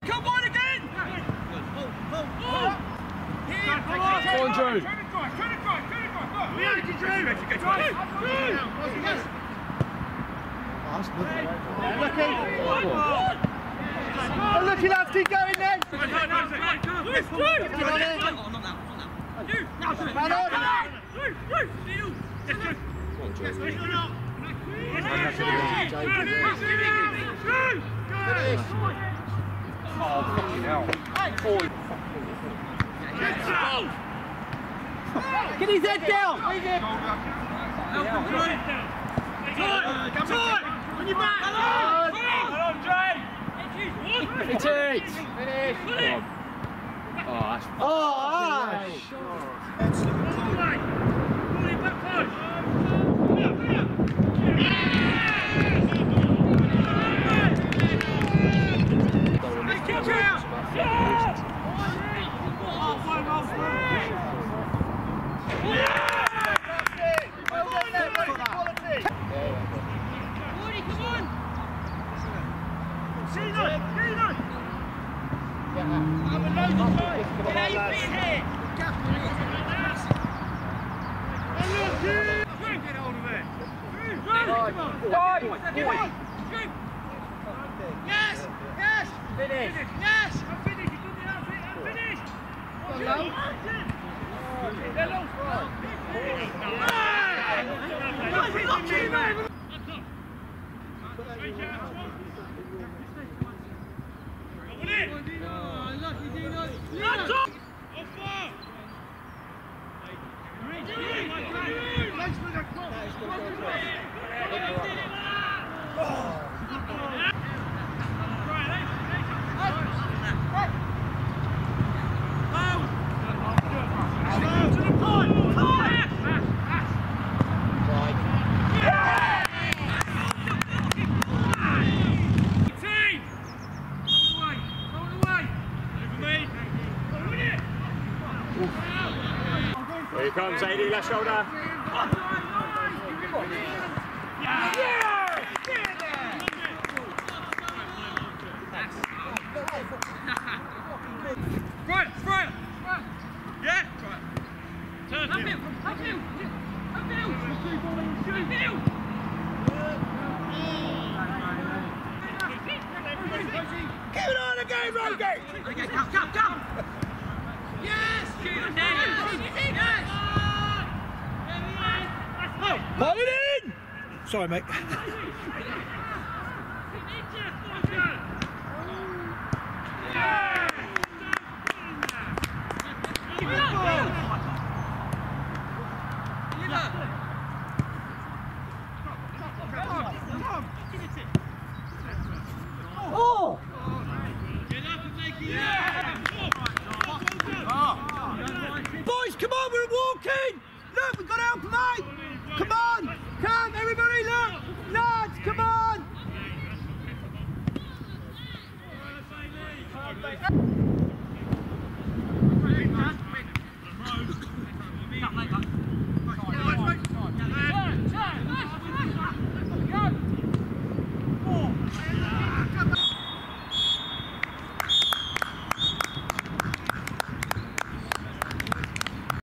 Come on again! Go on, Drew. Oh, look, he'll have to go in then! Oh, fucking hell. Get his head down! On your back! Finish it! Oh, that's... Yes! Yes! Finish! Yes! I'm finished! I'm finished! Here he comes, AD, left shoulder. Right, right. Yeah, right. Turn uphill. Keep it on again, Rogie! Come! Yes! Yes! Pull it in! Sorry, mate.